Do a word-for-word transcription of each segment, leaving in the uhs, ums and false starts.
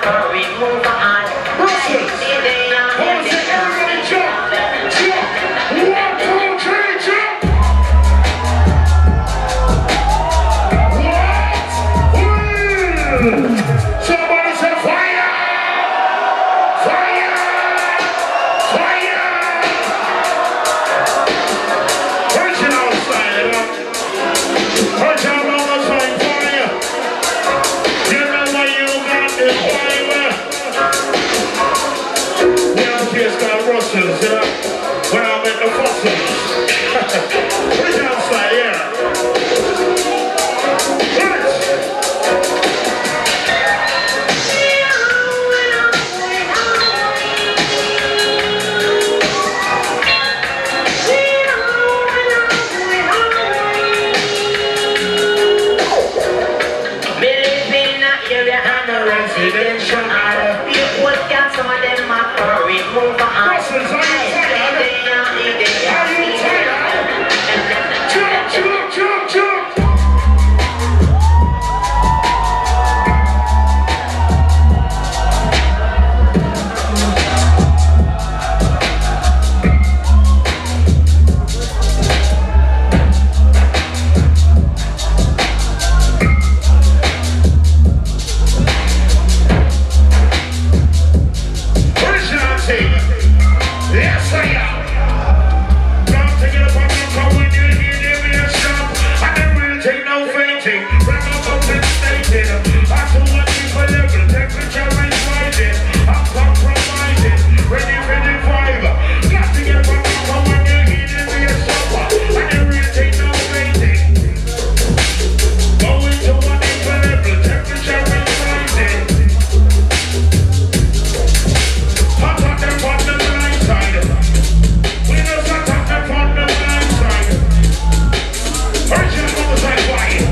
curry, move on. Russians, hold it, everybody jump, jump, one, two, three, jump. What? Somebody say fire! Fire! Fire! Original style, you know? Original style, fire! You know what you got this fire? We have a case called Russians, you know? When I make the fossils. Original style, yeah. You would get some of them a curry, move on. Russians, are you tired? Are you tired? Jump, jump, jump, jump! Yes, I am. Don't take it up on your phone when you hear them in a shop. I never really take no fainting. Wrap up up and stated. I do what people level. Temperature is rising. I'm compromising. Ready, ready, fiber. Got to get up on your phone when you hear them in a shop. I never really take no fainting. Going to what people level. Temperature is rising. Hot on them on the blind side. We know hot on them on the blind side. Original homicide fire.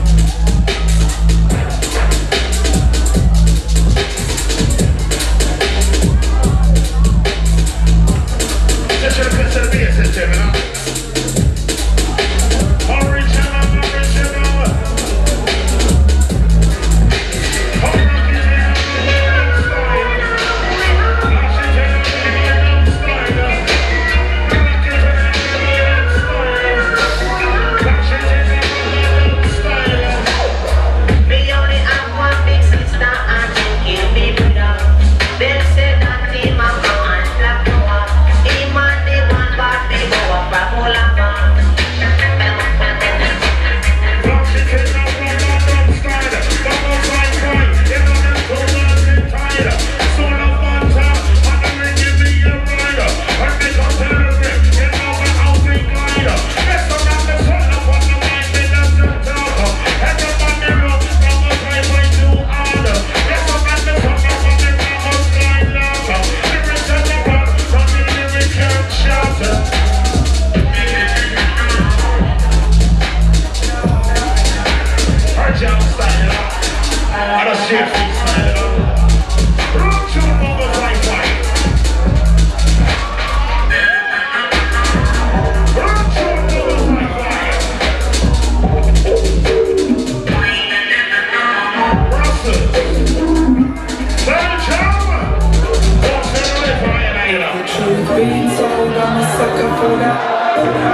Just should have considered me a system, you know? Original, original. Being told I'm a sucker for that.